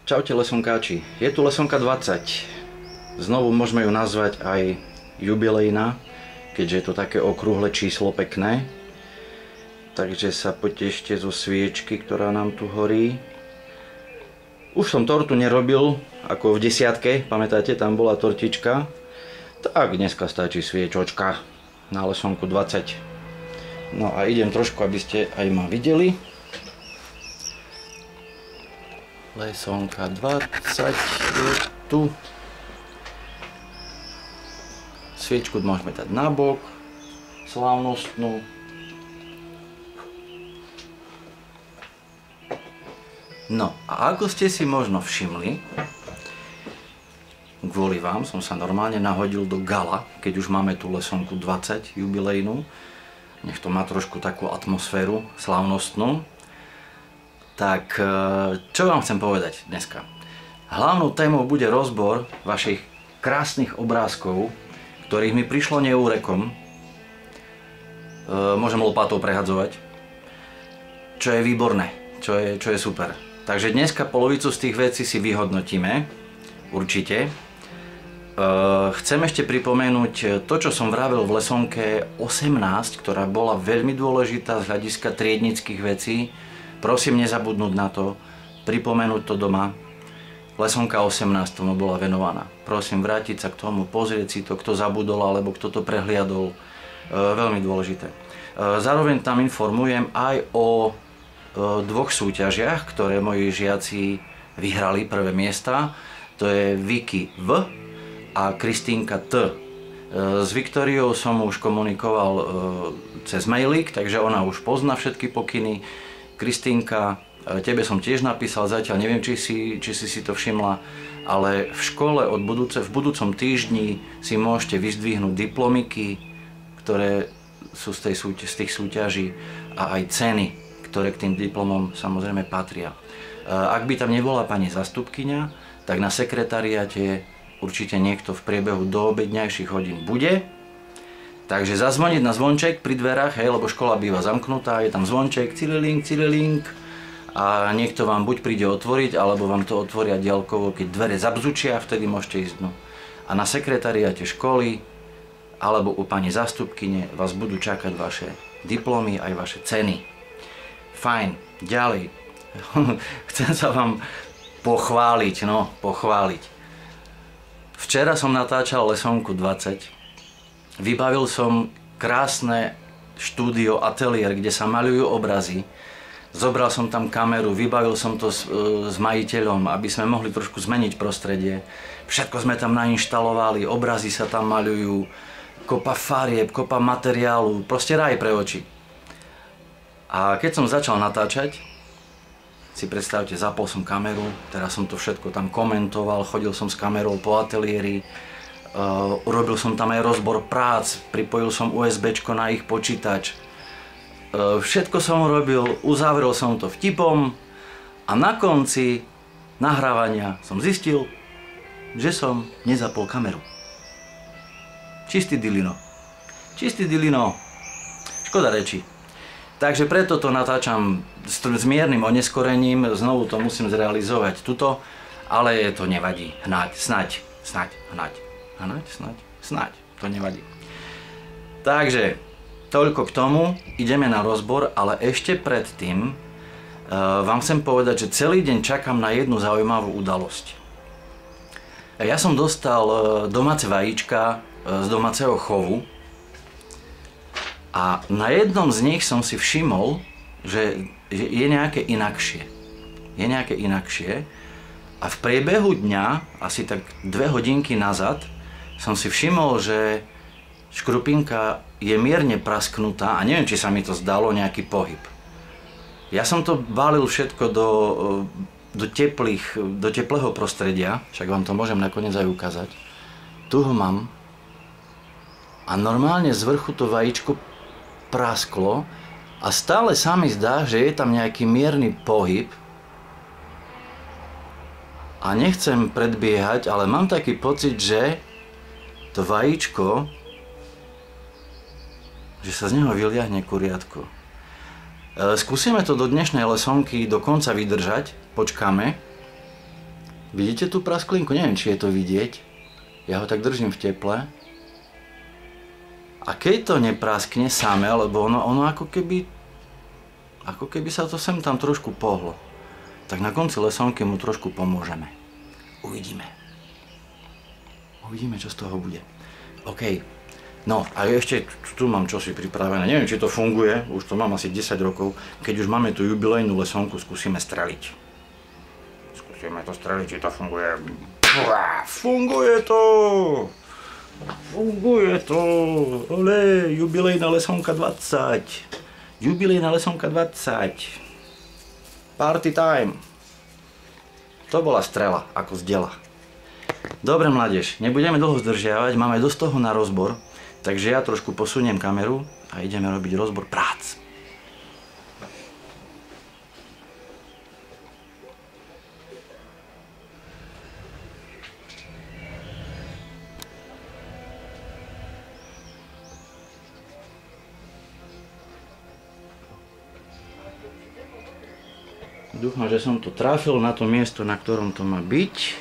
Čaute lesonkáči, je tu lesonka 20. Znovu môžeme ju nazvať aj jubilejná, keďže je to také okrúhle číslo pekné. Takže sa potešte zo sviečky, ktorá nám tu horí. Už som tortu nerobil, ako v 10, pamätáte, tam bola tortička. Tak dneska stačí sviečočka na lesonku 20. No a idem trošku, aby ste aj ma videli. Lesonka 20 je tu. Sviečku môžeme dať na bok, slávnostnú. No a ako ste si možno všimli, kvôli vám som sa normálne nahodil do gala, keď už máme tú lesonku 20 jubilejnú. Nech to má trošku takú atmosféru slávnostnú. Tak čo vám chcem povedať dneska? Hlavnou témou bude rozbor vašich krásnych obrázkov, ktorých mi prišlo neúrekom. Môžem lopatou prehadzovať, čo je výborné, čo je super. Takže dneska polovicu z tých vecí si vyhodnotíme, určite. Chcem ešte pripomenúť to, čo som vravel v lesonke 18, ktorá bola veľmi dôležitá z hľadiska triednických vecí. Prosím nezabudnúť na to, pripomenúť to doma. Lesonka 18 tomu bola venovaná. Prosím vrátiť sa k tomu, pozrieť si to, kto zabudol alebo kto to prehliadol. Veľmi dôležité. Zároveň tam informujem aj o dvoch súťažiach, ktoré moji žiaci vyhrali prvé miesta. To je Vicky V a Kristínka T. S Viktóriou som už komunikoval cez mailík, takže ona už pozná všetky pokyny. Kristínka, tebe som tiež napísal, zatiaľ neviem, či si to všimla, ale v škole v budúcom týždni si môžete vyzdvihnúť diplomiky, ktoré sú z tých súťaží a aj ceny, ktoré k tým diplomom samozrejme patria. Ak by tam nebola pani zastupkyňa, tak na sekretariate určite niekto v priebehu doobedňajších hodín bude. Takže zazvoniť na zvonček pri dverách, hej, lebo škola býva zamknutá, je tam zvonček, cililink, cililink a niekto vám buď príde otvoriť, alebo vám to otvoria diaľkovo, keď dvere zabzučia, vtedy môžete ísť dnu. A na sekretariáte školy alebo u pani zastupkyne vás budú čakať vaše diplomy aj vaše ceny. Fajn, ďalej. Chcem sa vám pochváliť, pochváliť. Včera som natáčal lesonku 20. Vybavil som krásne štúdio, ateliér, kde sa maľujú obrazy. Zobral som tam kameru, vybavil som to s majiteľom, aby sme mohli trošku zmeniť prostredie. Všetko sme tam nainštalovali, obrazy sa tam maľujú, kopa farieb, kopa materiálu, proste raj pre oči. A keď som začal natáčať, si predstavte, zapol som kameru, teraz som to všetko tam komentoval, chodil som s kamerou po ateliéri, urobil som tam aj rozbor prác, pripojil som USBčko na ich počítač. Všetko som urobil, uzavrel som to vtipom a na konci nahrávania som zistil, že som nezapol kameru. Čistý dilino. Čistý dilino. Škoda reči. Takže preto to natáčam s miernym oneskorením, znovu to musím zrealizovať tuto, ale to nevadí. Snáď, to nevadí. Takže, toľko k tomu, ideme na rozbor, ale ešte predtým vám chcem povedať, že celý deň čakám na jednu zaujímavú udalosť. Ja som dostal domáce vajíčka z domáceho chovu a na jednom z nich som si všimol, že je nejaké inakšie. A v priebehu dňa, asi tak 2 hodinky nazad, som si všimol, že škrupinka je mierne prasknutá a neviem, či sa mi to zdalo nejaký pohyb. Ja som to balil všetko do teplého prostredia, však vám to môžem nakoniec aj ukázať. Tu ho mám a normálne z vrchu to vajíčko prasklo a stále sa mi zdá, že je tam nejaký mierny pohyb. A nechcem predbiehať, ale mám taký pocit, že to vajíčko, že sa z neho vyliahne kuriatko. Skúsime to do dnešnej lesonky do konca vydržať, počkáme. Vidíte tú prasklinku? Neviem, či je to vidieť. Ja ho tak držím v teple. A keď to nepraskne samé, lebo ono ako keby sa to sem tam trošku pohlo, tak na konci lesonky mu trošku pomôžeme. Uvidíme. Uvidíme, čo z toho bude. OK. No a ešte tu mám čosi pripravené. Neviem, či to funguje. Už to mám asi 10 rokov. Keď už máme tú jubilejnú lesonku, skúsime streliť. Skúsime to streliť, či to funguje. Funguje to! Funguje to! Ole, jubilejná lesonka 20. Jubilejná lesonka 20. Party time. To bola strela, ako z diela. Dobre, mládež, nebudeme dlho zdržiavať, máme dosť toho na rozbor, takže ja trošku posuniem kameru a ideme robiť rozbor prác. Dúfam, že som to trafil na to miesto, na ktorom to má byť.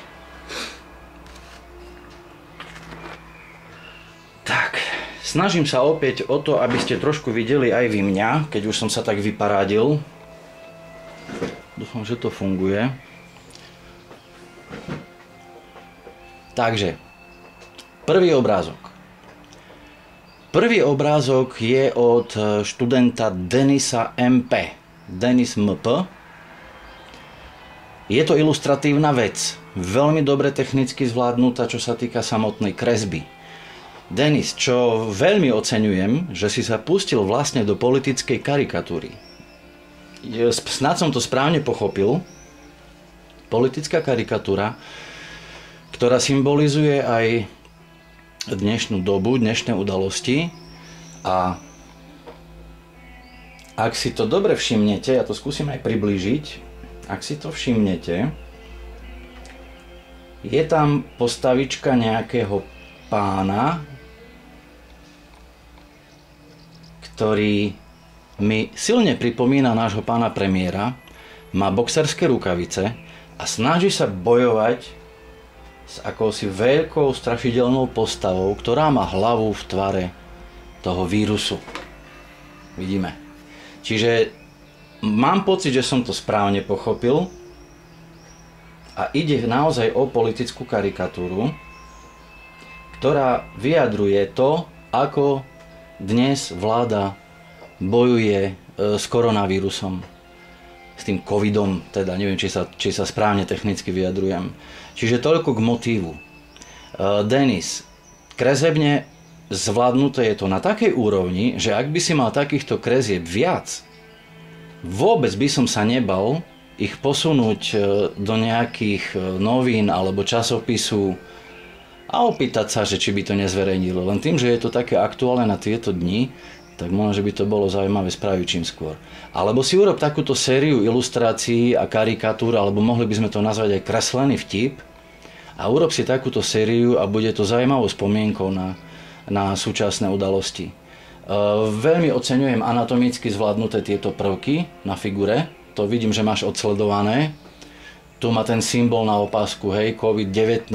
Tak, snažím sa opäť o to, aby ste trošku videli aj vy mňa, keď už som sa tak vyparádil. Dúfam, že to funguje. Takže, prvý obrázok. Prvý obrázok je od študenta Denisa MP. Denis MP. Je to ilustratívna vec, veľmi dobre technicky zvládnutá, čo sa týka samotnej kresby. Denis, čo veľmi oceňujem, že si sa pustil vlastne do politickej karikatúry. Snad som to správne pochopil. Politická karikatúra, ktorá symbolizuje aj dnešnú dobu, dnešné udalosti. A ak si to dobre všimnete, ja to skúsim aj priblížiť, ak si to všimnete, je tam postavička nejakého pána, ktorý mi silne pripomína nášho pána premiéra, má boxerské rukavice a snaží sa bojovať s akousi veľkou strašidelnou postavou, ktorá má hlavu v tvare toho vírusu. Vidíme. Čiže mám pocit, že som to správne pochopil a ide naozaj o politickú karikatúru, ktorá vyjadruje to, ako dnes vláda bojuje s koronavírusom, s tým covidom, teda neviem, či sa správne technicky vyjadrujem. Čiže toľko k motívu. Denis, kresebne zvládnuté je to na takej úrovni, že ak by si mal takýchto kresieb viac, vôbec by som sa nebal ich posunúť do nejakých novín alebo časopisu a opýtať sa, že či by to nezverejnilo. Len tým, že je to také aktuálne na tieto dni, tak možno, že by to bolo zaujímavé spraviť čím skôr. Alebo si urob takúto sériu ilustrácií a karikatúr, alebo mohli by sme to nazvať aj kreslený vtip, a urob si takúto sériu a bude to zaujímavou spomienkou na súčasné udalosti. Veľmi oceňujem anatomicky zvládnuté tieto prvky na figure. To vidím, že máš odsledované. Tu má ten symbol na opasku, hej, COVID-19,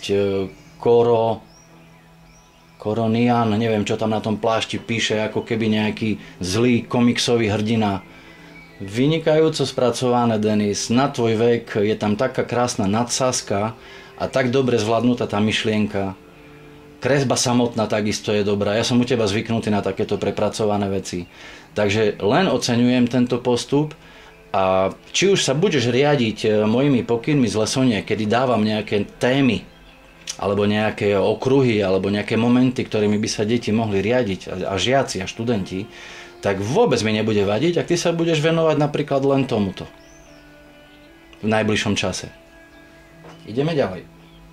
Koronian, neviem, čo tam na tom plášti píše, ako keby nejaký zlý komiksový hrdina. Vynikajúco spracované, Denis. Na tvoj vek je tam taká krásna nadsázka a tak dobre zvládnutá tá myšlienka. Kresba samotná takisto je dobrá. Ja som u teba zvyknutý na takéto prepracované veci. Takže len oceňujem tento postup a či už sa budeš riadiť mojimi pokynmi z lesonie, kedy dávam nejaké témy alebo nejaké okruhy alebo nejaké momenty, ktorými by sa deti mohli riadiť a žiaci a študenti, tak vôbec mi nebude vadiť, ak ty sa budeš venovať napríklad len tomuto v najbližšom čase. Ideme ďalej.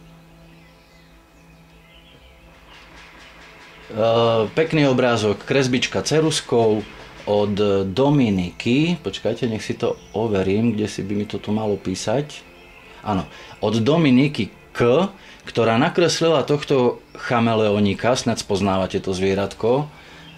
Pekný obrázok, kresbička ceruskou od Dominiky. Počkajte, nech si to overím, kde si by mi to tu malo písať. Áno, od Dominiky K, ktorá nakreslila tohto chameleonika, snad spoznávate to zvieratko,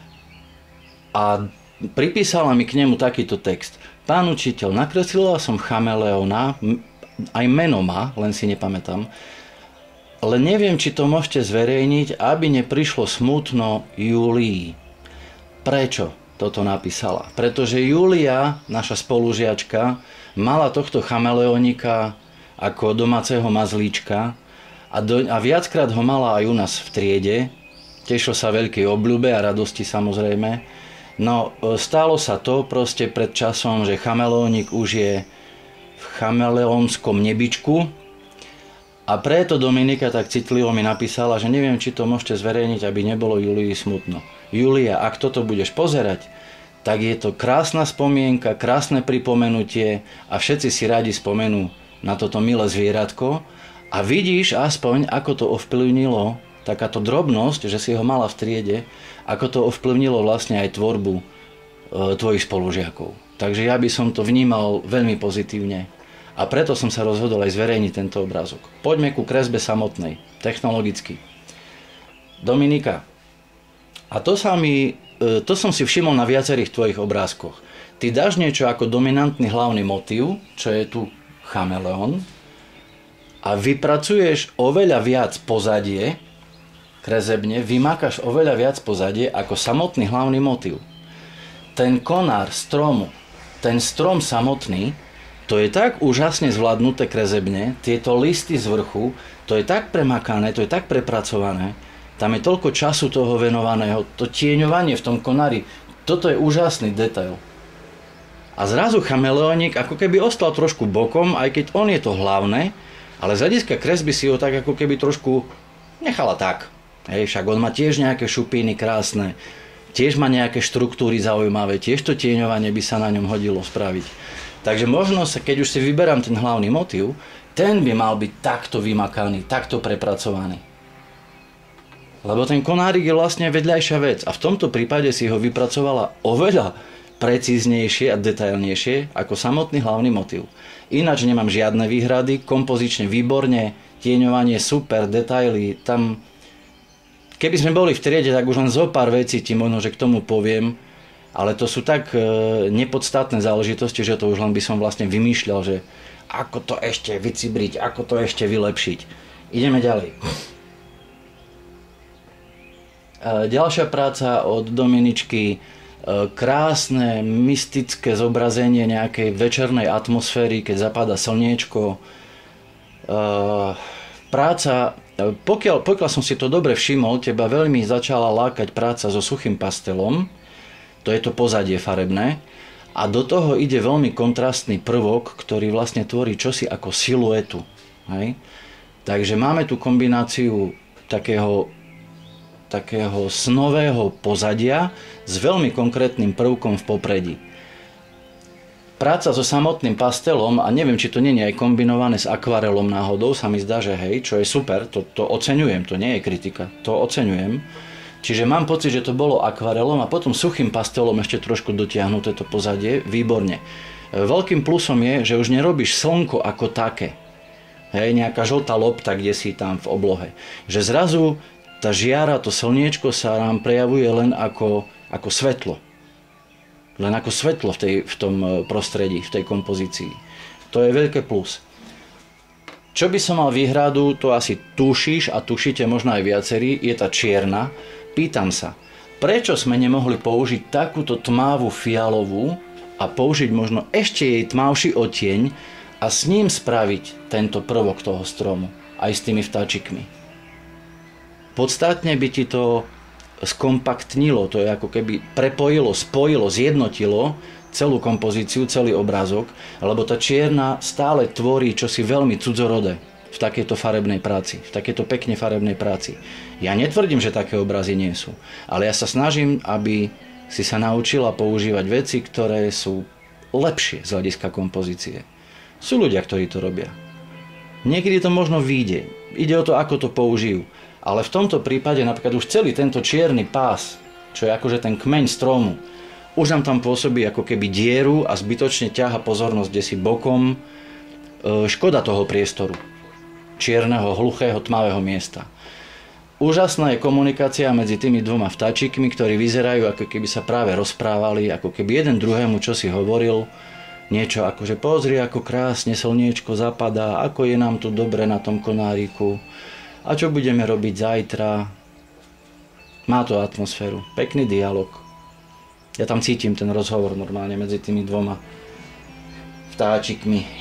a pripísala mi k nemu takýto text. Pán učiteľ, nakreslila som chameleona aj meno má, len si nepamätám. Ale neviem, či to môžete zverejniť, aby neprišlo smutno Júlii. Prečo toto napísala? Pretože Júlia, naša spolužiačka, mala tohto chameleónika ako domáceho mazlíčka a viackrát ho mala aj u nás v triede. Tešil sa veľkej obľúbe a radosti samozrejme. No stalo sa to proste pred časom, že chameleónik už je v chameleónskom nebičku a preto Dominika tak citlivo mi napísala, že neviem, či to môžete zverejniť, aby nebolo Julii smutno. Julia, ak toto budeš pozerať, tak je to krásna spomienka, krásne pripomenutie a všetci si radi spomenú na toto milé zvieratko a vidíš aspoň, ako to ovplyvnilo, takáto drobnosť, že si ho mala v triede, ako to ovplyvnilo vlastne aj tvorbu tvojich spolužiakov. Takže ja by som to vnímal veľmi pozitívne a preto som sa rozhodol aj zverejniť tento obrázok. Poďme ku kresbe samotnej, technologicky. Dominika, a to som si všimol na viacerých tvojich obrázkoch. Ty dáš niečo ako dominantný hlavný motív, čo je tu chameleón, a vypracuješ oveľa viac pozadie, kresebne, vymákaš oveľa viac pozadie ako samotný hlavný motív. Ten konár stromu, ten strom samotný, to je tak úžasne zvládnuté kresebne, tieto listy z vrchu, to je tak premakané, to je tak prepracované, tam je toľko času toho venovaného, to tieňovanie v tom konári, toto je úžasný detail. A zrazu chameleónik ako keby ostal trošku bokom, aj keď on je to hlavné, ale z hľadiska kresby si ho tak ako keby trošku nechala tak. Hej, však on má tiež nejaké šupíny krásne, tiež má nejaké štruktúry zaujímavé, tiež to tieňovanie by sa na ňom hodilo spraviť. Takže možno sa, keď už si vyberám ten hlavný motív, ten by mal byť takto vymakaný, takto prepracovaný. Lebo ten konárik je vlastne vedľajšia vec a v tomto prípade si ho vypracovala oveľa precíznejšie a detailnejšie ako samotný hlavný motív. Ináč nemám žiadne výhrady, kompozične výborne, tieňovanie super, detaily, tam keby sme boli v triede, tak už len zo pár vecí ti možno, že k tomu poviem, ale to sú tak nepodstatné záležitosti, že to už len by som vlastne vymýšľal, že ako to ešte vycibriť, ako to ešte vylepšiť. Ideme ďalej. Ďalšia práca od Dominičky, krásne, mystické zobrazenie nejakej večernej atmosféry, keď zapadá slniečko. Práca, pokiaľ som si to dobre všimol, teba veľmi začala lákať práca so suchým pastelom, to je to pozadie farebné, a do toho ide veľmi kontrastný prvok, ktorý vlastne tvorí čosi ako siluetu. Hej? Takže máme tu kombináciu takého snového pozadia s veľmi konkrétnym prvkom v popredí. Práca so samotným pastelom, a neviem, či to nie je aj kombinované s akvarelom náhodou, sa mi zdá, že hej, čo je super, to oceňujem, to nie je kritika, to oceňujem. Čiže mám pocit, že to bolo akvarelom a potom suchým pastelom ešte trošku dotiahnuté to pozadie, výborne. Veľkým plusom je, že už nerobíš slnko ako také. Hej, nejaká žltá lopta, kde si tam v oblohe. Že zrazu tá žiara, to slniečko sa nám prejavuje len ako svetlo. Len ako svetlo v tom prostredí, v tej kompozícii. To je veľké plus. Čo by som mal výhradu, to asi tušíš a tušíte možno aj viacerí, je tá čierna. Pýtam sa, prečo sme nemohli použiť takúto tmavú fialovú a použiť možno ešte jej tmavší odtieň a s ním spraviť tento prvok toho stromu, aj s tými vtáčikmi. Podstatne by ti to skompaktnilo, to je ako keby prepojilo, spojilo, zjednotilo celú kompozíciu, celý obrázok, lebo tá čierna stále tvorí čosi veľmi cudzorodé v takejto farebnej práci, v takejto pekne farebnej práci. Ja netvrdím, že také obrazy nie sú, ale ja sa snažím, aby si sa naučila používať veci, ktoré sú lepšie z hľadiska kompozície. Sú ľudia, ktorí to robia. Niekedy to možno vyjde, ide o to, ako to použijú. Ale v tomto prípade napríklad už celý tento čierny pás, čo je akože ten kmeň stromu, už nám tam pôsobí ako keby dieru a zbytočne ťaha pozornosť desi bokom. Škoda toho priestoru. Čierneho, hluchého, tmavého miesta. Úžasná je komunikácia medzi tými dvoma vtáčikmi, ktorí vyzerajú, ako keby sa práve rozprávali, ako keby jeden druhému čosi hovoril. niečo ako, že pozri, ako krásne slniečko zapadá, ako je nám tu dobre na tom konáriku a čo budeme robiť zajtra. Má to atmosféru, pekný dialog. Ja tam cítim ten rozhovor normálne medzi tými dvoma vtáčikmi.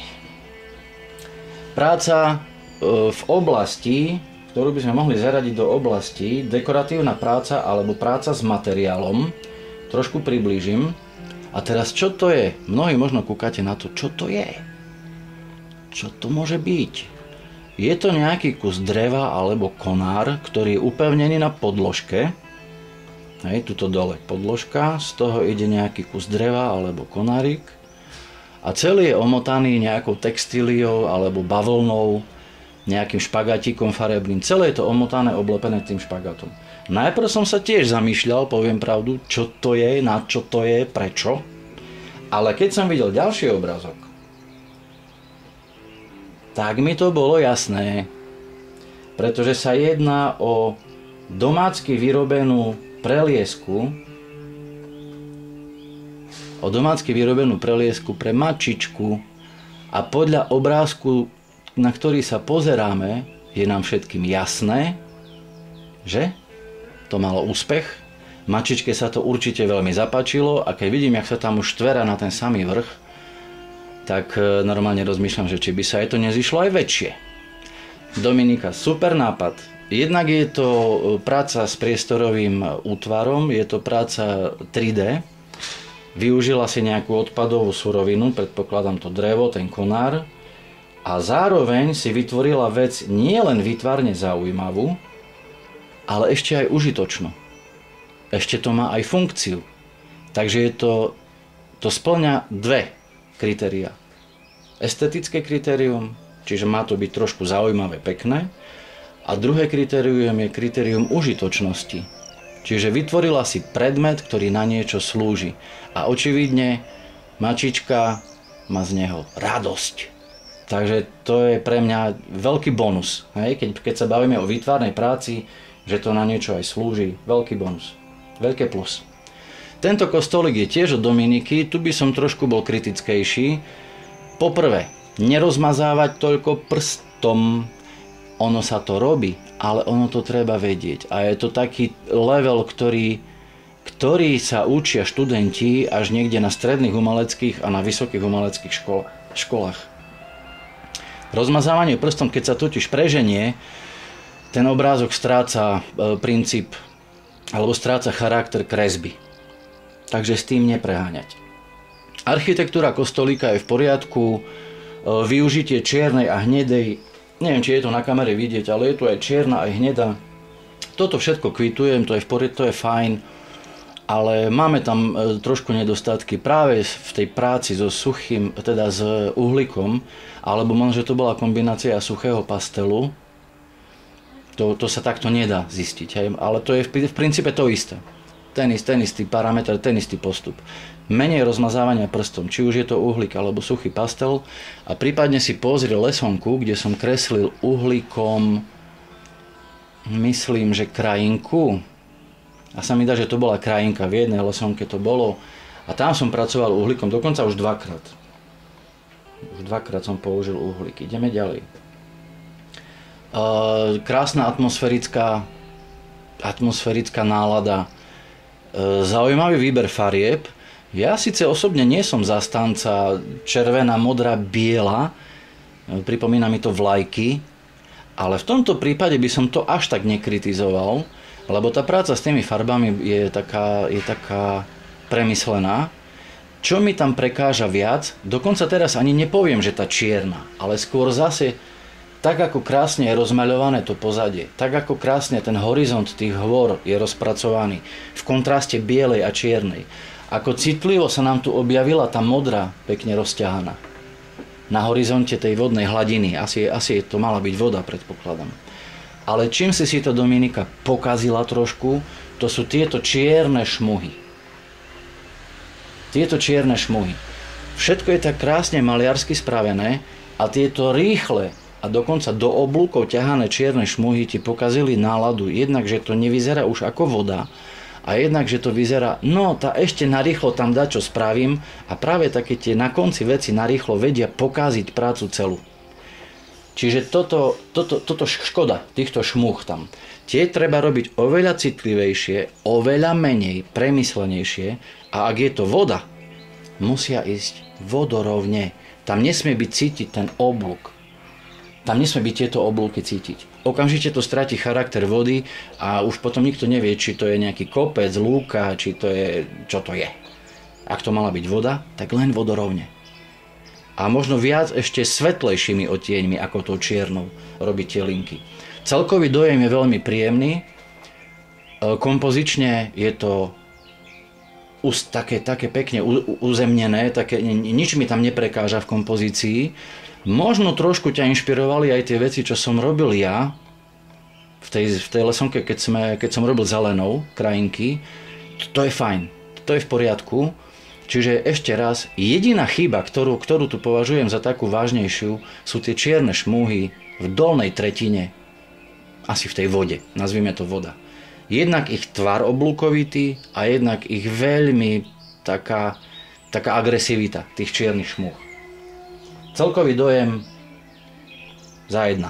Práca v oblasti, ktorú by sme mohli zaradiť do oblasti, dekoratívna práca alebo práca s materiálom, trošku priblížim. A teraz čo to je? Mnohí možno kúkate na to, čo to je? Čo to môže byť? Je to nejaký kus dreva alebo konár, ktorý je upevnený na podložke. Hej, tuto dole podložka, z toho ide nejaký kus dreva alebo konárik. A celý je omotaný nejakou textíliou alebo bavlnou, nejakým špagatíkom farebným. Celé je to omotané, oblepené tým špagatom. Najprv som sa tiež zamýšľal, poviem pravdu, čo to je, na čo to je, prečo. Ale keď som videl ďalší obrázok, tak mi to bolo jasné. Pretože sa jedná o domácky vyrobenú preliesku, pre mačičku a podľa obrázku, na ktorý sa pozeráme, je nám všetkým jasné, že to malo úspech. Mačičke sa to určite veľmi zapáčilo a keď vidím, jak sa tam už štverá na ten samý vrch, tak normálne rozmýšľam, že či by sa aj to nezišlo aj väčšie. Dominika, super nápad. Jednak je to práca s priestorovým útvarom, je to práca 3D. Využila si nejakú odpadovú surovinu, predpokladám to drevo, ten konár, a zároveň si vytvorila vec nielen výtvarne zaujímavú, ale ešte aj užitočnú. Ešte to má aj funkciu. Takže to spĺňa dve kritériá. Estetické kritérium, čiže má to byť trošku zaujímavé, pekné. A druhé kritérium je kritérium užitočnosti. Čiže vytvorila si predmet, ktorý na niečo slúži. A očividne mačička má z neho radosť. Takže to je pre mňa veľký bonus. Hej? Keď sa bavíme o výtvarnej práci, že to na niečo aj slúži, veľký bonus, veľké plus. Tento kostolík je tiež od Dominiky, tu by som trošku bol kritickejší. Poprvé, nerozmazávať toľko prstom, ono sa to robí, ale ono to treba vedieť. A je to taký level, ktorý sa učia študenti až niekde na stredných umeleckých a na vysokých umeleckých školách. Rozmazávanie prstom, keď sa totiž preženie, ten obrázok stráca princíp alebo stráca charakter kresby. Takže s tým nepreháňať. Architektúra kostolíka je v poriadku, využitie čiernej a hnedej, neviem, či je to na kamere vidieť, ale je tu aj čierna aj hnedá. Toto všetko kvitujem, to je fajn, ale máme tam trošku nedostatky práve v tej práci so suchým, teda s uhlíkom, alebo možno, že to bola kombinácia suchého pastelu. To sa takto nedá zistiť, hej? Ale to je v princípe to isté. Ten istý parameter, ten istý postup. Menej rozmazávania prstom, či už je to uhlík alebo suchý pastel, a prípadne si pozri lesonku, kde som kreslil uhlíkom, myslím, že krajinku. A sa mi dá, že to bola krajinka, v jednej lesonke to bolo. A tam som pracoval uhlíkom, dokonca už dvakrát. Už dvakrát som použil uhlík. Ideme ďalej. Krásna atmosférická nálada, zaujímavý výber farieb. Ja síce osobne nie som zastanca červená, modrá, biela, pripomína mi to vlajky, ale v tomto prípade by som to až tak nekritizoval, lebo tá práca s tými farbami je taká premyslená. Čo mi tam prekáža viac, dokonca teraz ani nepoviem, že tá čierna, ale skôr zase tak ako krásne je rozmaľované to pozadie, tak ako krásne ten horizont tých hôr je rozpracovaný v kontraste bielej a čiernej. Ako citlivo sa nám tu objavila tá modrá, pekne rozťahaná. Na horizonte tej vodnej hladiny, asi to mala byť voda, predpokladám. Ale čím si to Dominika pokazila trošku, to sú tieto čierne šmuhy. Všetko je tak krásne maliarsky spravené a tieto rýchle a dokonca do oblúkov ťahané čierne šmuhy ti pokazili náladu. Jednak, že to nevyzerá už ako voda, a jednak, že to vyzerá, no tá ešte narýchlo tam dá, čo spravím a práve také tie na konci veci narýchlo vedia pokáziť prácu celú. Čiže toto škoda týchto šmúch tam. Tie treba robiť oveľa citlivejšie, oveľa menej, premyslenejšie a ak je to voda, musia ísť vodorovne. Tam nesmie byť cítiť ten oblúk. Tam nesmie byť tieto oblúky cítiť. Okamžite to stratí charakter vody a už potom nikto nevie, či to je nejaký kopec, lúka, či to je, čo to je. Ak to mala byť voda, tak len vodorovne. A možno viac ešte svetlejšími odtieňmi ako tou čiernou robiť tie linky. Celkový dojem je veľmi príjemný. Kompozične je to také pekne uzemnené, nič mi tam neprekáža v kompozícii. Možno trošku ťa inšpirovali aj tie veci, čo som robil ja v tej lesonke, keď som robil zelenou krajinky. To je fajn, to je v poriadku. Čiže ešte raz, jediná chyba, ktorú tu považujem za takú vážnejšiu, sú tie čierne šmúhy v dolnej tretine, asi v tej vode, nazvime to voda. Jednak ich tvar oblúkovitý a jednak ich veľmi taká agresivita tých čiernych šmúch. Celkový dojem za 1.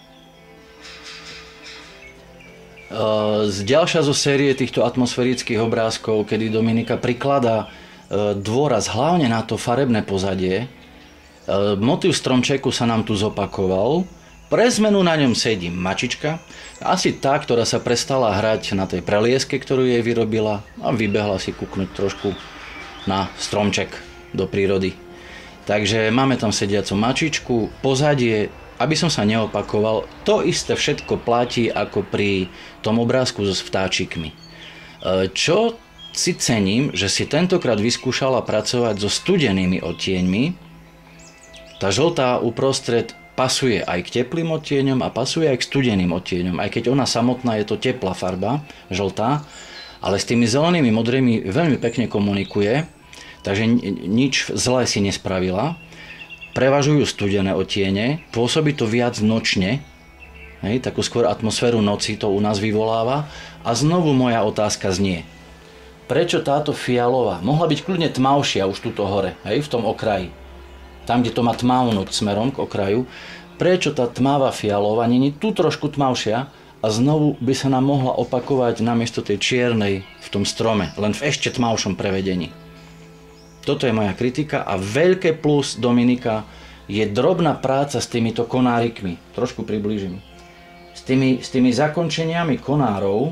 Ďalšia zo série týchto atmosférických obrázkov, kedy Dominika prikladá dôraz hlavne na to farebné pozadie. Motív stromčeku sa nám tu zopakoval. Pre zmenu na ňom sedí mačička, asi tá, ktorá sa prestala hrať na tej prelieske, ktorú jej vyrobila a vybehla si kúknuť trošku na stromček do prírody. Takže máme tam sediacu mačičku, pozadie, aby som sa neopakoval, to isté všetko platí ako pri tom obrázku so vtáčikmi. Čo si cením, že si tentokrát vyskúšala pracovať so studenými odtieňmi. Tá žltá uprostred pasuje aj k teplým odtieňom a pasuje aj k studeným odtieňom, aj keď ona samotná je to teplá farba, žltá, ale s tými zelenými, modrými veľmi pekne komunikuje. Takže nič zlé si nespravila. Prevažujú studené odtiene, pôsobí to viac nočne, takú skôr atmosféru noci to u nás vyvoláva. A znovu moja otázka znie, prečo táto fialová mohla byť kľudne tmavšia už tuto hore, v tom okraji, tam, kde to má tmavnúť smerom k okraju, prečo tá tmavá fialová nie je tu trošku tmavšia a znovu by sa nám mohla opakovať namiesto tej čiernej v tom strome, len v ešte tmavšom prevedení. Toto je moja kritika a veľké plus Dominika je drobná práca s týmito konárikmi. Trošku priblížim. S tými zakončeniami konárov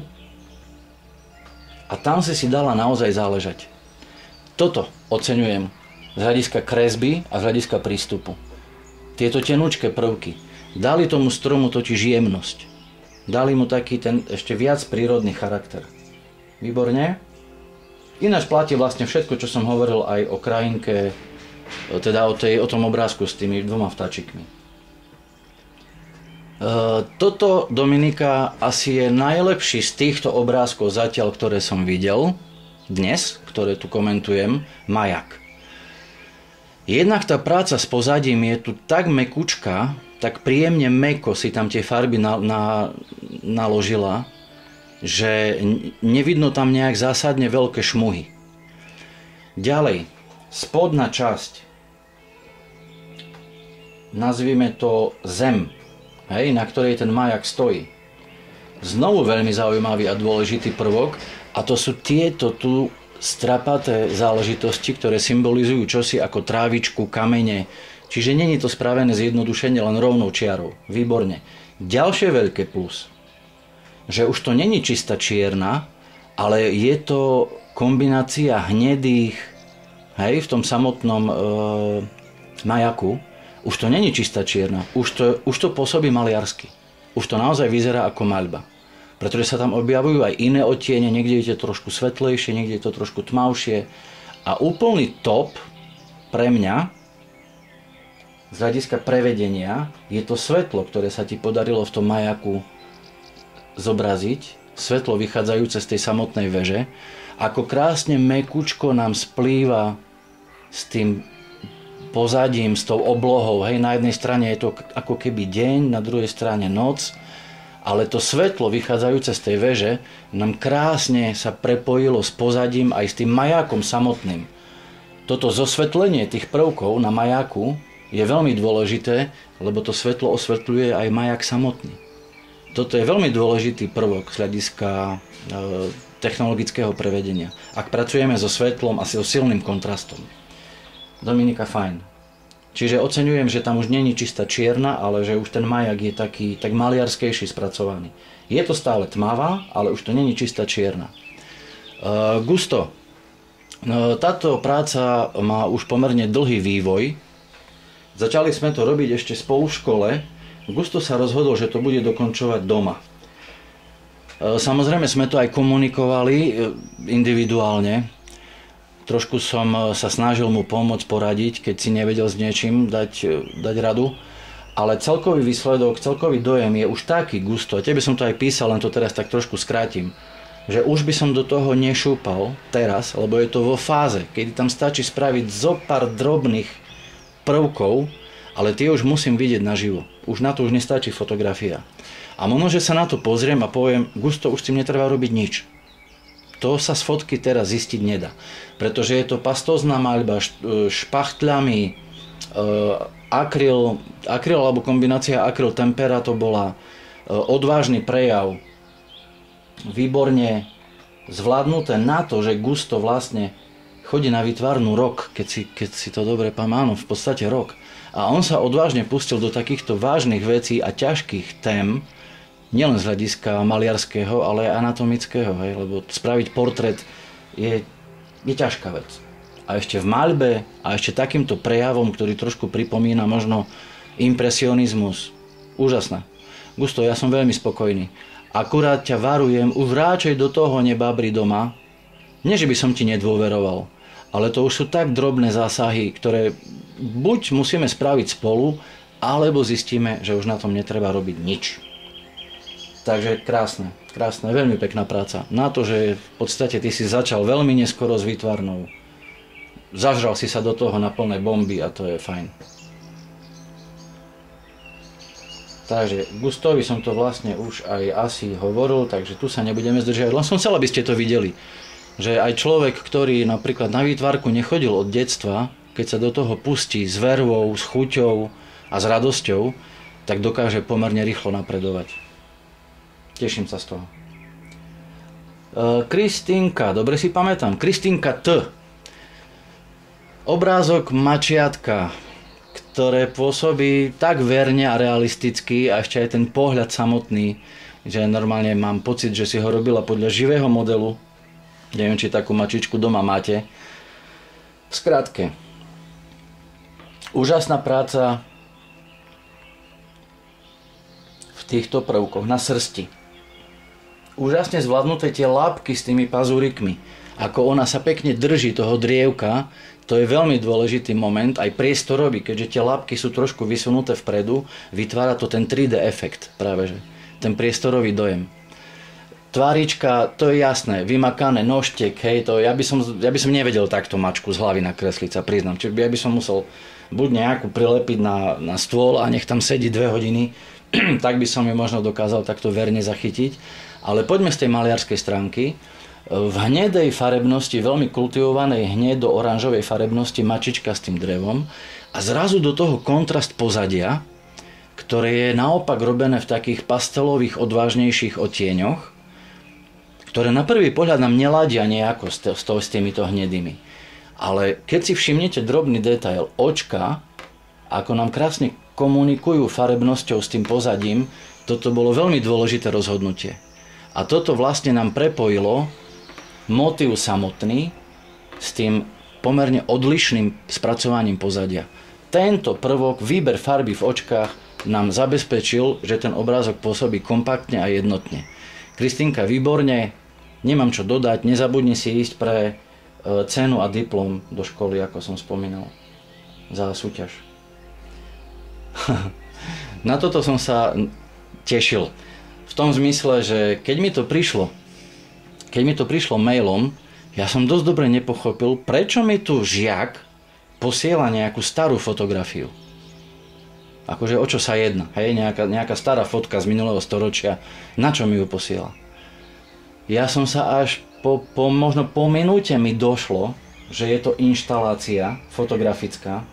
a tam si dala naozaj záležať. Toto oceňujem z hľadiska kresby a z hľadiska prístupu. Tieto tenúčké prvky dali tomu stromu totiž jemnosť. Dali mu taký ten ešte viac prírodný charakter. Výborne. Ináč platí vlastne všetko, čo som hovoril aj o krajinke, teda o tom obrázku s tými dvoma vtáčikmi. Toto, Dominika, asi je najlepší z týchto obrázkov zatiaľ, ktoré som videl dnes, ktoré tu komentujem, majak. Jednak tá práca s pozadím je tu tak mekučká, tak príjemne mäkko si tam tie farby naložila, že nevidno tam nejak zásadne veľké šmuhy. Ďalej, spodná časť, nazvime to zem, na ktorej ten majak stojí. Znovu veľmi zaujímavý a dôležitý prvok a to sú tieto tu strapaté záležitosti, ktoré symbolizujú čosi ako trávičku, kamene. Čiže není to spravené zjednodušene len rovnou čiarou. Výborne. Ďalšie veľké plus, že už to není čistá čierna, ale je to kombinácia hnedých, v tom samotnom majaku. Už to není čistá čierna, už to pôsobí maliarsky. Už to naozaj vyzerá ako maľba. Pretože sa tam objavujú aj iné odtiene, niekde je to trošku svetlejšie, niekde je to trošku tmavšie. A úplný top pre mňa, z hľadiska prevedenia, je to svetlo, ktoré sa ti podarilo v tom majaku zobraziť, svetlo vychádzajúce z tej samotnej veže, ako krásne mäkučko nám splýva s tým pozadím, s tou oblohou. Na jednej strane je to ako keby deň, na druhej strane noc ale to svetlo vychádzajúce z tej veže nám krásne sa prepojilo s pozadím aj s tým majákom samotným. Toto zosvetlenie tých prvkov na majáku je veľmi dôležité, lebo to svetlo osvetľuje aj majak samotný. Toto je veľmi dôležitý prvok z hľadiska technologického prevedenia. Ak pracujeme so svetlom a so silným kontrastom. Dominika, fajn. Čiže oceňujem, že tam už není čistá čierna, ale že už ten majak je taký tak maliarskejší spracovaný. Je to stále tmavá, ale už to není čistá čierna. Gusto. Táto práca má už pomerne dlhý vývoj. Začali sme to robiť ešte spolu v škole. Gusto sa rozhodol, že to bude dokončovať doma. Samozrejme sme to aj komunikovali individuálne. Trošku som sa snažil mu pomôcť, poradiť, keď si nevedel s niečím dať radu. Ale celkový výsledok, celkový dojem je už taký, Gusto, tebe som to aj písal, len to teraz tak trošku skrátim, že už by som do toho nešúpal teraz, lebo je to vo fáze, kedy tam stačí spraviť zo pár drobných prvkov, ale tie už musím vidieť naživo. Už na to už nestačí fotografia. A možno, že sa na to pozriem a poviem, Gusto, už s tým netreba robiť nič. To sa z fotky teraz zistiť nedá. Pretože je to pastózna maľba špachtľami, akryl alebo kombinácia akryl tempera, to bola odvážny prejav. Výborne zvládnuté na to, že Gusto vlastne chodí na výtvarnú rok, keď si to dobre pamätám, v podstate rok. A on sa odvážne pustil do takýchto vážnych vecí a ťažkých tém, nielen z hľadiska maliarského, ale aj anatomického, hej, lebo spraviť portrét je ťažká vec. A ešte v maľbe a ešte takýmto prejavom, ktorý trošku pripomína možno impresionizmus. Úžasné. Gusto, ja som veľmi spokojný. Akurát ťa varujem, už radšej do toho nebabri doma. Nie, že by som ti nedôveroval, ale to už sú tak drobné zásahy, ktoré buď musíme spraviť spolu, alebo zistíme, že už na tom netreba robiť nič. Takže krásne, veľmi pekná práca. Na to, že v podstate ty si začal veľmi neskoro s výtvarnou. Zažral si sa do toho na plné bomby a to je fajn. Takže Gustovi som to vlastne už aj asi hovoril, takže tu sa nebudeme zdržiavať. Len som chcel, aby ste to videli. Že aj človek, ktorý napríklad na výtvarku nechodil od detstva, keď sa do toho pustí s vervou, s chuťou a s radosťou, tak dokáže pomerne rýchlo napredovať. Teším sa z toho. Kristínka, dobre si pamätám, Kristínka T. Obrázok mačiatka, ktoré pôsobí tak verne a realisticky a ešte aj ten pohľad samotný, že normálne mám pocit, že si ho robila podľa živého modelu. Neviem, či takú mačičku doma máte. V skratke, úžasná práca v týchto prvkoch na srsti. Úžasne zvládnuté tie lápky s tými pazúrikmi. Ako ona sa pekne drží toho drievka, to je veľmi dôležitý moment, aj priestorový, keďže tie lápky sú trošku vysunuté vpredu, vytvára to ten 3D efekt, práve že. Ten priestorový dojem. Tvárička, to je jasné, vymakané, nožtek, hej, to ja by som nevedel takto mačku z hlavy nakresliť, sa priznám. Čiže ja by som musel buď nejakú prilepiť na stôl a nech tam sedí 2 hodiny, tak by som ju možno dokázal takto verne zachytiť. Ale poďme z tej maliarskej stránky. V hnedej farebnosti, veľmi kultivovanej hnedo-oranžovej farebnosti mačička s tým drevom a zrazu do toho kontrast pozadia, ktoré je naopak robené v takých pastelových, odvážnejších odtieňoch, ktoré na prvý pohľad nám neladia nejako s týmito hnedými. Ale keď si všimnete drobný detail očka, ako nám krásne komunikujú farebnosťou s tým pozadím, toto bolo veľmi dôležité rozhodnutie. A toto vlastne nám prepojilo motív samotný s tým pomerne odlišným spracovaním pozadia. Tento prvok, výber farby v očkách, nám zabezpečil, že ten obrázok pôsobí kompaktne a jednotne. Kristínka, výborne, nemám čo dodať, nezabudni si ísť pre cenu a diplom do školy, ako som spomínal, za súťaž. Na toto som sa tešil. V tom zmysle, že keď mi to prišlo mailom, ja som dosť dobre nepochopil, prečo mi tu žiak posiela nejakú starú fotografiu. Akože o čo sa jedná, hej, nejaká stará fotka z minulého storočia, na čo mi ju posiela. Ja som sa až možno po minúte mi došlo, že je to inštalácia fotografická.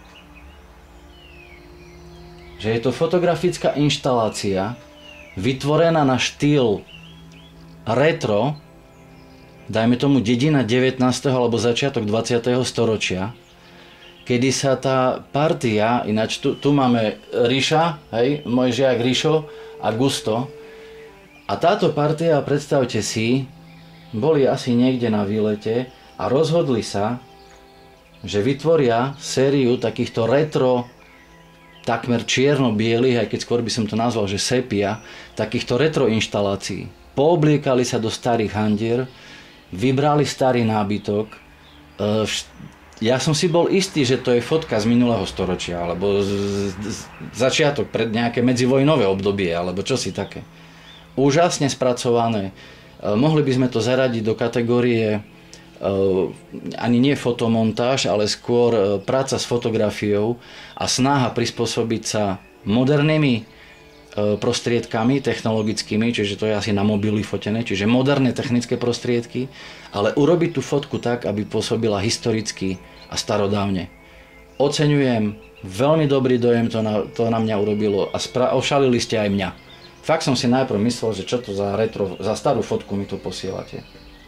Že je to fotografická inštalácia vytvorená na štýl retro, dajme tomu dedina 19. alebo začiatok 20. storočia, kedy sa tá partia, ináč tu máme Ríša, hej, môj žiak Ríšo a Gusto, a táto partia, predstavte si, boli asi niekde na výlete a rozhodli sa, že vytvoria sériu takýchto retro, takmer čierno-bielých, aj keď skôr by som to nazval, že sepia, takýchto retro inštalácií. Poobliekali sa do starých handier, vybrali starý nábytok. Ja som si bol istý, že to je fotka z minulého storočia, alebo začiatok pred nejaké medzivojnové obdobie, alebo čosi také. Úžasne spracované. Mohli by sme to zaradiť do kategórie ani nie fotomontáž, ale skôr práca s fotografiou a snaha prispôsobiť sa modernými prostriedkami technologickými, čiže to je asi na mobily fotené, čiže moderné technické prostriedky, ale urobiť tú fotku tak, aby pôsobila historicky a starodávne. Oceňujem, veľmi dobrý dojem to na mňa urobilo a ošalili ste aj mňa. Fakt som si najprv myslel, že čo to za retro, za starú fotku mi tu posielate.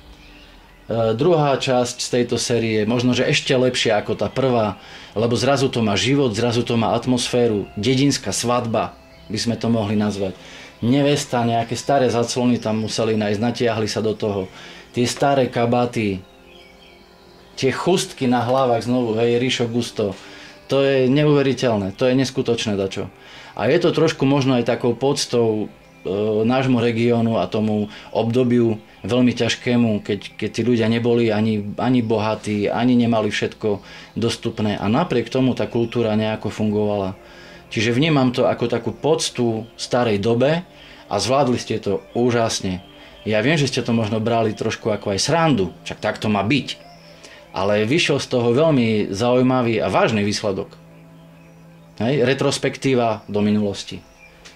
Druhá časť z tejto série, možno že ešte lepšia ako tá prvá, lebo zrazu to má život, zrazu to má atmosféru, dedinská svadba, by sme to mohli nazvať. Nevesta, nejaké staré zaclony tam museli nájsť, natiahli sa do toho. Tie staré kabáty, tie chustky na hlavách znovu, hej, Ríšo Gusto, to je neuveriteľné, to je neskutočné dačo. A je to trošku možno aj takou poctou nášmu regiónu a tomu obdobiu veľmi ťažkému, keď tí ľudia neboli ani bohatí, ani nemali všetko dostupné a napriek tomu tá kultúra nejako fungovala. Čiže vnímam to ako takú poctu starej dobe a zvládli ste to úžasne. Ja viem, že ste to možno brali trošku ako aj srandu, však tak to má byť. Ale vyšiel z toho veľmi zaujímavý a vážny výsledok. Hej? Retrospektíva do minulosti.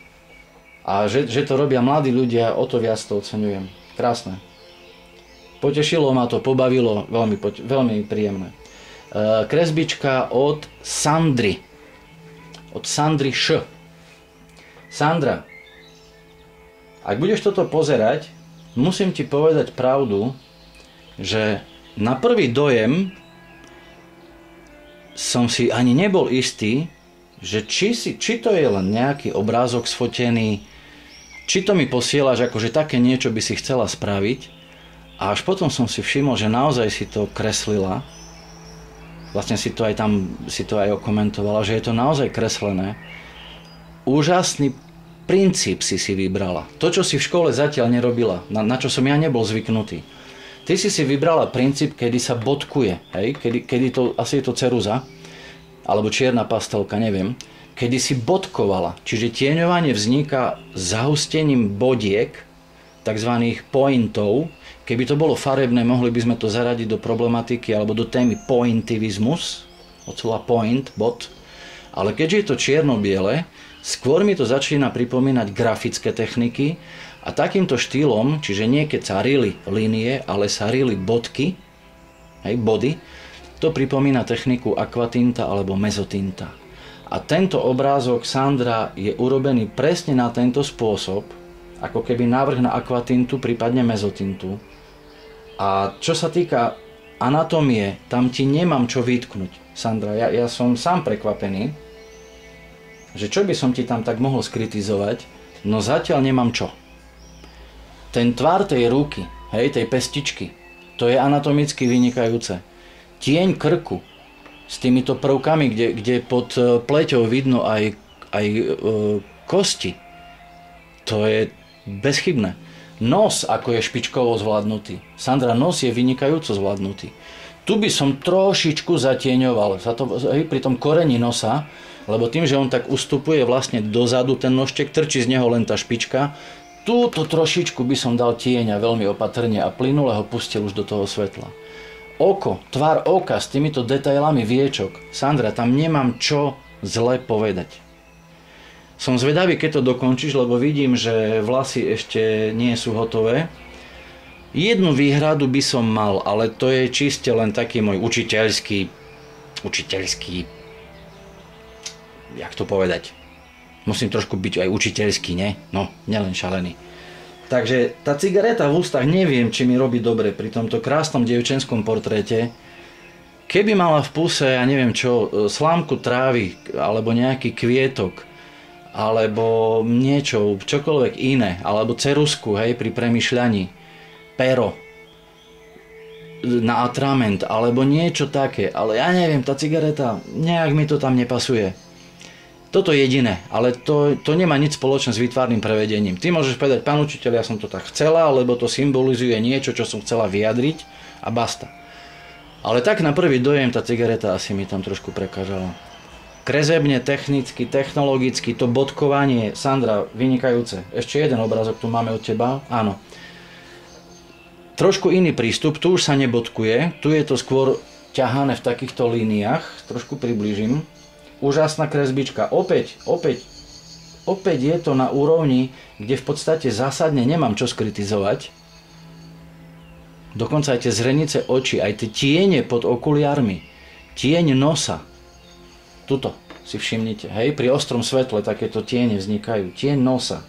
A že to robia mladí ľudia, o to viac to oceňujem. Krásne. Potešilo ma to, pobavilo, veľmi príjemné. Kresbička od Sandry. Od Sandry Š. Sandra, ak budeš toto pozerať, musím ti povedať pravdu, že na prvý dojem som si ani nebol istý, že či to je len nejaký obrázok sfotený, či to mi posielaš akože také niečo by si chcela spraviť. A až potom som si všimol, že naozaj si to kreslila. Vlastne si to aj okomentovala, že je to naozaj kreslené. Úžasný princíp si vybrala. To, čo si v škole zatiaľ nerobila, na čo som ja nebol zvyknutý. Ty si vybrala princíp, kedy sa bodkuje, hej? Kedy to, asi je to ceruza, alebo čierna pastelka, neviem, kedy si bodkovala. Čiže tieňovanie vzniká zahustením bodiek, takzvaných pointov. Keby to bolo farebné, mohli by sme to zaradiť do problematiky alebo do témy pointivizmus, od slova point, bod. Ale keďže je to čierno-biele, skôr mi to začína pripomínať grafické techniky a takýmto štýlom, čiže nie keď sa rili línie, ale sa rili bodky, hej, body, to pripomína techniku aquatinta alebo mezotinta. A tento obrázok Sandra je urobený presne na tento spôsob, ako keby návrh na aquatintu, prípadne mezotintu. A čo sa týka anatómie, tam ti nemám čo vytknúť, Sandra. Ja som sám prekvapený, že čo by som ti tam tak mohol skritizovať, no zatiaľ nemám čo. Ten tvar tej ruky, hej, tej pestičky, to je anatomicky vynikajúce. Tieň krku s týmito prvkami, kde pod pleťou vidno aj kosti, to je bezchybné. Nos, ako je špičkovo zvládnutý. Sandra, nos je vynikajúco zvládnutý. Tu by som trošičku zatieňoval pri tom koreni nosa, lebo tým, že on tak ustupuje vlastne dozadu, ten nožtek, trčí z neho len tá špička, túto trošičku by som dal tieňa veľmi opatrne a plynule ho pustil už do toho svetla. Oko, tvar oka s týmito detailami viečok. Sandra, tam nemám čo zle povedať. Som zvedavý, keď to dokončíš, lebo vidím, že vlasy ešte nie sú hotové. Jednu výhradu by som mal, ale to je čiste len taký môj učiteľský, jak to povedať, musím trošku byť aj učiteľský, ne? No, nielen šalený. Takže tá cigareta v ústach neviem, či mi robí dobre pri tomto krásnom dievčenskom portréte. Keby mala v puse, ja neviem čo, slámku trávy, alebo nejaký kvietok, alebo niečo, čokoľvek iné, alebo ceruzku, hej, pri premýšľaní, pero na atrament, alebo niečo také, ale ja neviem, tá cigareta, nejak mi to tam nepasuje. Toto je jediné, ale to nemá nič spoločné s výtvarným prevedením. Ty môžeš povedať, pán učiteľ, ja som to tak chcela, lebo to symbolizuje niečo, čo som chcela vyjadriť a basta. Ale tak na prvý dojem tá cigareta asi mi tam trošku prekážala. Kresebne, technicky, technologicky, to bodkovanie, Sandra, vynikajúce. Ešte jeden obrázok tu máme od teba, áno. Trošku iný prístup, tu už sa nebodkuje, tu je to skôr ťahané v takýchto líniách, trošku priblížim. Úžasná kresbička, opäť je to na úrovni, kde v podstate zásadne nemám čo skritizovať. Dokonca aj tie zrenice očí, aj tie tiene pod okuliármi, tieň nosa. Tuto si všimnite, hej, pri ostrom svetle takéto tiene vznikajú, tieň nosa.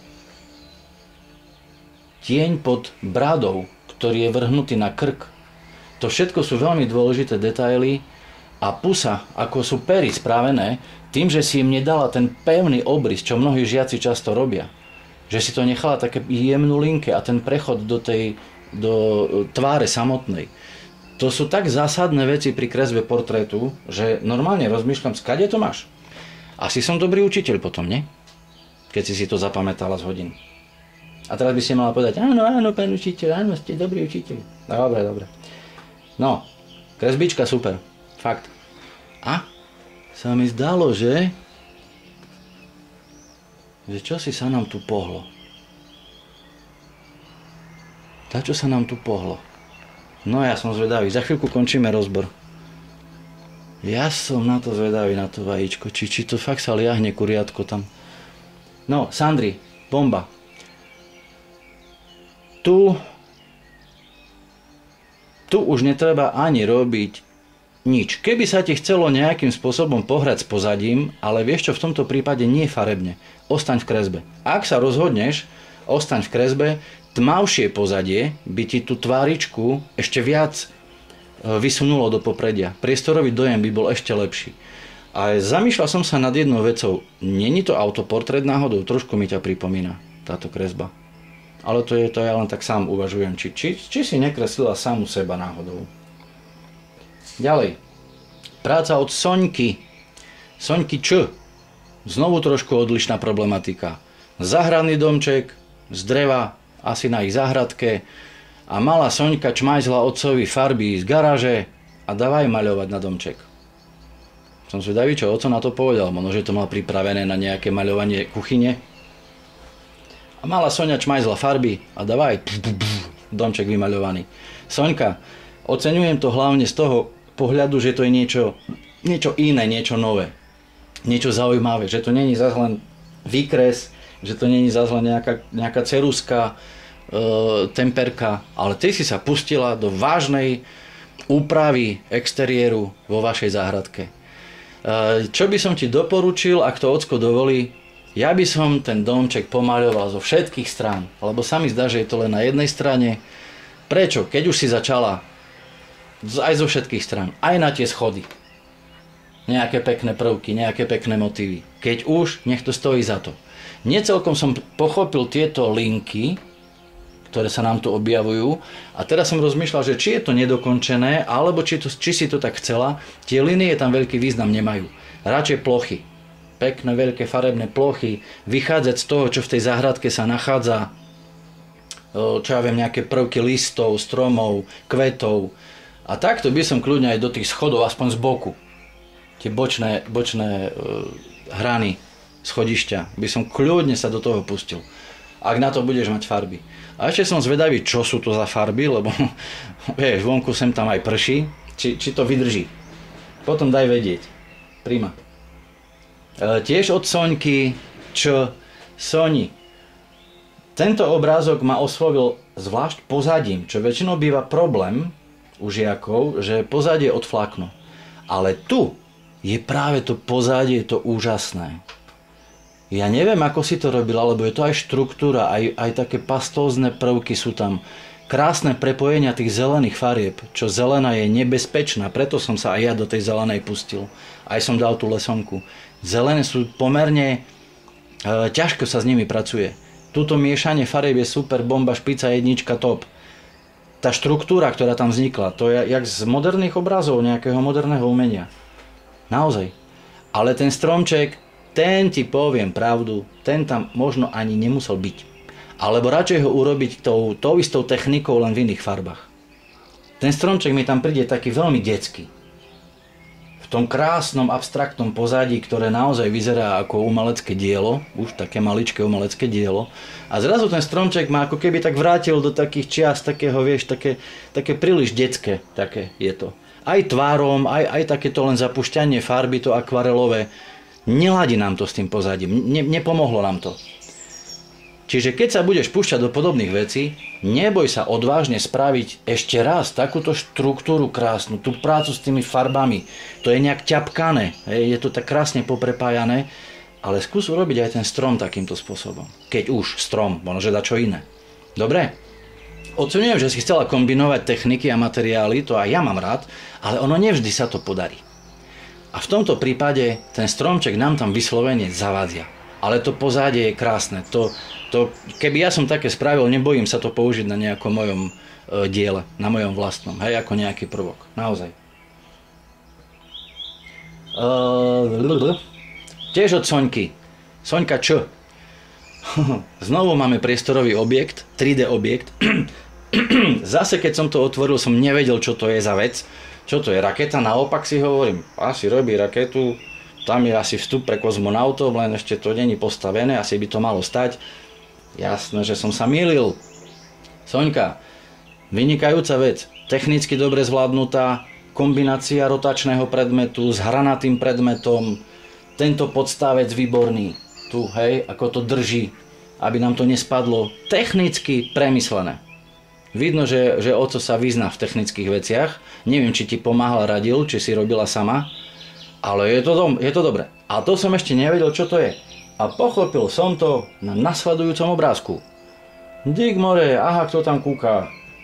Tieň pod bradou, ktorý je vrhnutý na krk. To všetko sú veľmi dôležité detaily a pusa, ako sú pery spravené, tým, že si im nedala ten pevný obrys, čo mnohí žiaci často robia. Že si to nechala také jemnú linke a ten prechod do tváre samotnej. To sú tak zásadné veci pri kresbe portrétu, že normálne rozmýšľam, skade to máš? Asi som dobrý učiteľ potom, nie? Keď si to zapamätala z hodín. A teraz by si mala povedať, áno, pán učiteľ, áno, ste dobrý učiteľ. Dobre. No, kresbička super, fakt. A sa mi zdalo, že čo si sa nám tu pohlo. Čo sa nám tu pohlo. No ja som zvedavý, za chvíľku končíme rozbor. Ja som na to zvedavý, na to vajíčko, či to fakt sa liahne kuriatko tam. No, Sandri, bomba. Tu už netreba ani robiť nič. Keby sa ti chcelo nejakým spôsobom pohrať s pozadím, ale vieš čo, v tomto prípade nie farebne. Ostaň v kresbe. Ak sa rozhodneš, ostaň v kresbe, tmavšie pozadie by ti tú tváričku ešte viac vysunulo do popredia. Priestorový dojem by bol ešte lepší. A zamýšľal som sa nad jednou vecou. Není to autoportrét náhodou? Trošku mi ťa pripomína táto kresba. Ale to ja len tak sám uvažujem. Či si nekreslila samu seba náhodou. Ďalej. Práca od Soňky. Soňky Č. Znovu trošku odlišná problematika. Zahradný domček z dreva, asi na ich záhradke. A malá Soňka čmajzla otcovi farby z garáže a dávaj maľovať na domček. Som zvedavý, čo oco na to povedal. Možno, že to mal pripravené na nejaké maľovanie kuchyne. A malá Soňa čmajzla farby a dávaj domček vymaľovaný. Soňka, oceňujem to hlavne z toho pohľadu, že to je niečo iné, niečo nové. Niečo zaujímavé, že to není zase len výkres, že to není zase len nejaká ceruzka, temperka, ale ty si sa pustila do vážnej úpravy exteriéru vo vašej záhradke. Čo by som ti doporučil, ak to ocko dovolí, ja by som ten domček pomaľoval zo všetkých strán, lebo sa mi zdá, že je to len na jednej strane. Prečo? Keď už si začala aj zo všetkých strán, aj na tie schody. Nejaké pekné prvky, nejaké pekné motívy. Keď už, nech to stojí za to. Necelkom som pochopil tieto linky, ktoré sa nám tu objavujú, a teraz som rozmýšľal, že či je to nedokončené, alebo či si to tak chcela. Tie linie tam veľký význam nemajú. Radšej plochy. Pekné, veľké farebné plochy. Vychádzať z toho, čo v tej záhradke sa nachádza. Čo ja viem, nejaké prvky listov, stromov, kvetov. A takto by som kľudne aj do tých schodov, aspoň z boku. Tie bočné hrany, schodišťa, by som kľudne sa do toho pustil. Ak na to budeš mať farby. A ešte som zvedavý, čo sú to za farby, lebo vieš, vonku sem tam aj prší, či to vydrží. Potom daj vedieť. Prima. Tiež od Soňky Č, Soni. Tento obrázok ma oslovil zvlášť pozadím, čo väčšinou býva problém u žiakov, že pozadie odflaknú. Ale tu je práve to pozadie to úžasné. Ja neviem, ako si to robila, lebo je to aj štruktúra, aj také pastózne prvky sú tam. Krásne prepojenia tých zelených farieb, čo zelená je nebezpečná, preto som sa aj ja do tej zelenej pustil. Aj som dal tú lesonku. Zelené sú pomerne, ťažko sa s nimi pracuje. Tuto miešanie farieb je super, bomba, špica, jednička, top. Tá štruktúra, ktorá tam vznikla, to je jak z moderných obrazov, nejakého moderného umenia. Naozaj. Ale ten stromček, ten ti poviem pravdu, ten tam možno ani nemusel byť. Alebo radšej ho urobiť tou istou technikou, len v iných farbách. Ten stromček mi tam príde taký veľmi detský. V tom krásnom abstraktnom pozadí, ktoré naozaj vyzerá ako umelecké dielo, už také maličké umelecké dielo. A zrazu ten stromček ma ako keby tak vrátil do takých čias, takého, vieš, také príliš detské, také je to. Aj tvárom, aj takéto len zapušťanie farby, to akvarelové. Neladí nám to s tým pozadím, nepomohlo nám to. Čiže keď sa budeš púšťať do podobných vecí, neboj sa odvážne spraviť ešte raz takúto štruktúru krásnu, tú prácu s tými farbami. To je nejak ťapkané, je to tak krásne poprepájané, ale skús urobiť aj ten strom takýmto spôsobom. Keď už strom, možno že dá čo iné. Dobre? Oceňujem, že si chcela kombinovať techniky a materiály, to aj ja mám rád, ale ono nevždy sa to podarí. A v tomto prípade ten stromček nám tam vyslovene zavadzia. Ale to pozadie je krásne. Keby ja som také spravil, nebojím sa to použiť na nejakom mojom diele, na mojom vlastnom, hej, ako nejaký prvok. Naozaj. Tiež od Soňky. Soňka Č. Znovu máme priestorový objekt, 3D objekt. Zase keď som to otvoril, som nevedel, čo to je za vec. Čo to je, raketa? Naopak si hovorím, asi robí raketu, tam je asi vstup pre kozmonautov, len ešte to není postavené, asi by to malo stať. Jasné, že som sa mýlil. Soňka, vynikajúca vec, technicky dobre zvládnutá, kombinácia rotačného predmetu s hranatým predmetom, tento podstavec výborný, tu, hej, ako to drží, aby nám to nespadlo, technicky premyslené. Vidno, že oco sa vyzná v technických veciach, neviem, či ti pomáhal, radil, či si robila sama, ale je to dobre. A to som ešte nevedel, čo to je. A pochopil som to na nasledujúcom obrázku. Dík more, aha, kto tam kúka?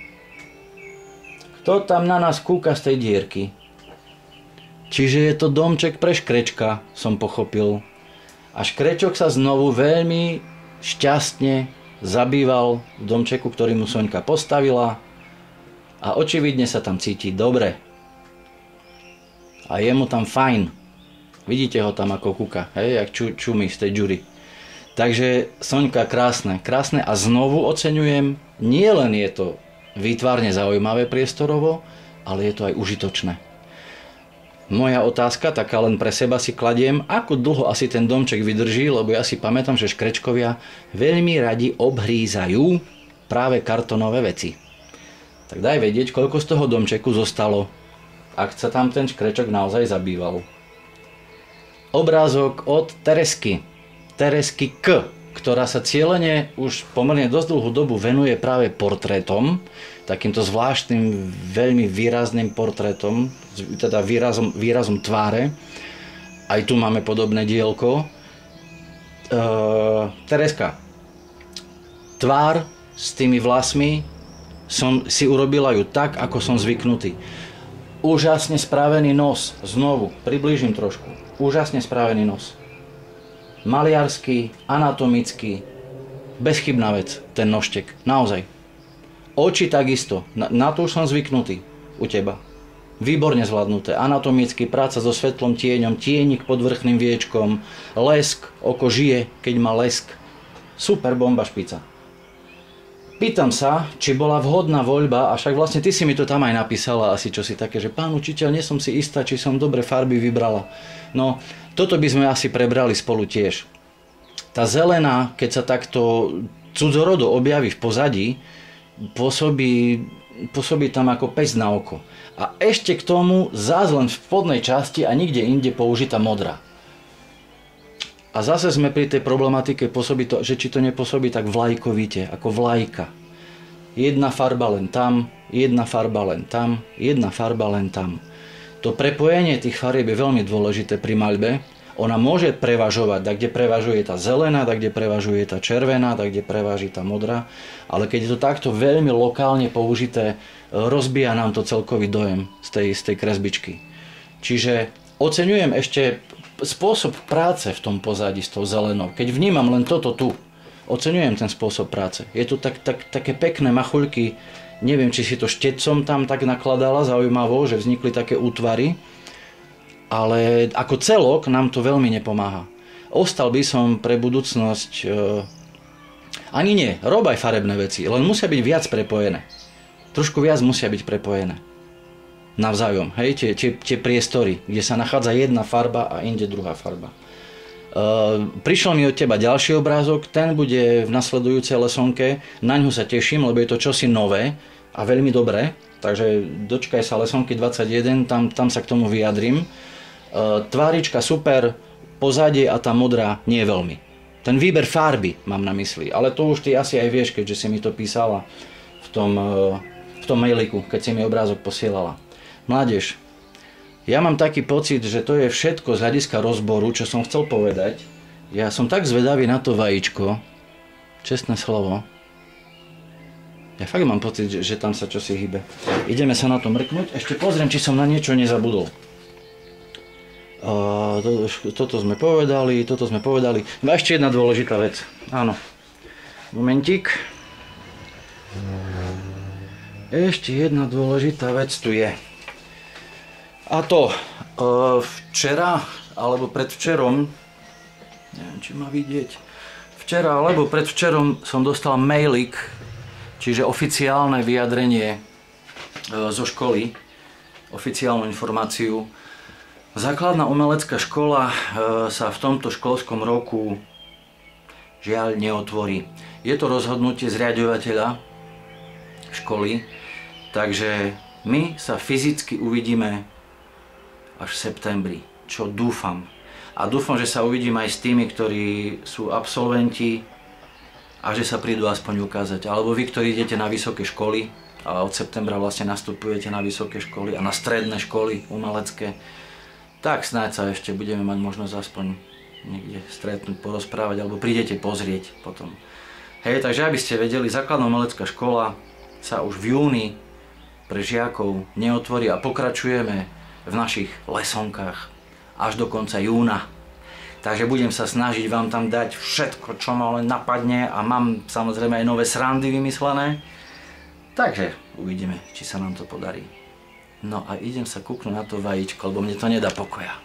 Kto tam na nás kúka z tej dierky? Čiže je to domček pre škrečka, som pochopil. A škrečok sa znovu veľmi šťastne zabýval v domčeku, ktorý mu Soňka postavila. A očividne sa tam cíti dobre. A je mu tam fajn. Vidíte ho tam ako kúka, hej, jak čumí z tej džury. Takže Soňka krásne a znovu oceňujem, nie len je to výtvarne zaujímavé priestorovo, ale je to aj užitočné. Moja otázka, taká len pre seba si kladiem, ako dlho asi ten domček vydrží, lebo ja si pamätám, že škrečkovia veľmi radi obhrízajú práve kartonové veci. Tak daj vedieť, koľko z toho domčeku zostalo, ak sa tam ten škrečok naozaj zabýval. Obrázok od Teresky K, ktorá sa cieľene už pomerne dosť dlhú dobu venuje práve portrétom, takýmto zvláštnym, veľmi výrazným portrétom, teda výrazom tváre. Aj tu máme podobné dielko. Tereska, tvár s tými vlasmi som si urobila ju tak, ako som zvyknutý. Úžasne spravený nos, znovu, priblížim trošku. Úžasne spravený nos. Maliarský, anatomický, bezchybná vec, ten nožtek, naozaj. Oči takisto, na to už som zvyknutý u teba. Výborne zvládnuté, anatomicky, práca so svetlom tieňom, tienik pod vrchným viečkom, lesk, oko žije, keď má lesk. Super bomba špica. Pýtam sa, či bola vhodná voľba, a však vlastne ty si mi to tam aj napísala asi čosi také, že pán učiteľ, nie som si istá, či som dobre farby vybrala. No, toto by sme asi prebrali spolu tiež. Tá zelená, keď sa takto cudzorodo objaví v pozadí, pôsobí tam ako pes na oko. A ešte k tomu zás len v spodnej časti a nikde inde použitá modrá. A zase sme pri tej problematike, pôsobí to, že či to nepôsobí tak vlajkovite, ako vlajka. Jedna farba len tam, jedna farba len tam, jedna farba len tam. To prepojenie tých farieb je veľmi dôležité pri maľbe. Ona môže prevažovať, tak kde prevažuje tá zelená, tak kde prevažuje tá červená, tak kde preváži tá modrá. Ale keď je to takto veľmi lokálne použité, rozbíja nám to celkový dojem z tej kresbičky. Čiže oceňujem ešte spôsob práce v tom pozadí s tou zelenou. Keď vnímam len toto tu, oceňujem ten spôsob práce. Je tu také pekné machuľky, neviem, či si to štecom tam tak nakladala zaujímavo, že vznikli také útvary, ale ako celok nám to veľmi nepomáha. Ostal by som pre budúcnosť, ani nie, rob aj farebné veci, len musia byť viac prepojené. Trošku viac musia byť prepojené. Navzájom, hej, tie priestory, kde sa nachádza jedna farba a inde druhá farba. Prišiel mi od teba ďalší obrázok, ten bude v nasledujúcej lesonke, na ňu sa teším, lebo je to čosi nové a veľmi dobré, takže dočkaj sa lesonky 21, tam sa k tomu vyjadrím. Tvárička super, pozadie a tá modrá nie veľmi. Ten výber farby mám na mysli, ale to už ty asi aj vieš, keďže si mi to písala v tom mailiku, keď si mi obrázok posielala. Mládež, ja mám taký pocit, že to je všetko z hľadiska rozboru, čo som chcel povedať. Ja som tak zvedavý na to vajíčko, čestné slovo. Ja fakt mám pocit, že tam sa čosi hýbe. Ideme sa na to mrknúť, ešte pozriem, či som na niečo nezabudol. Toto sme povedali. A ešte jedna dôležitá vec. Áno. Momentík. Ešte jedna dôležitá vec tu je. A to včera, alebo predvčerom, neviem, či ma vidieť, včera alebo predvčerom som dostal mailik, čiže oficiálne vyjadrenie zo školy, oficiálnu informáciu. Základná umelecká škola sa v tomto školskom roku žiaľ neotvorí. Je to rozhodnutie zriaďovateľa školy, takže my sa fyzicky uvidíme až v septembri, čo dúfam. A dúfam, že sa uvidím aj s tými, ktorí sú absolventi a že sa prídu aspoň ukázať. Alebo vy, ktorí idete na vysoké školy a od septembra vlastne nastupujete na vysoké školy a na stredné školy umelecké, tak snáď sa ešte budeme mať možnosť aspoň niekde stretnúť, porozprávať, alebo prídete pozrieť potom. Hej, takže aby ste vedeli, základná umelecká škola sa už v júni pre žiakov neotvorí a pokračujeme v našich lesonkách až do konca júna. Takže budem sa snažiť vám tam dať všetko, čo ma len napadne a mám samozrejme aj nové srandy vymyslené. Takže uvidíme, či sa nám to podarí. No a idem sa kúknuť na to vajíčko, lebo mne to nedá pokoja.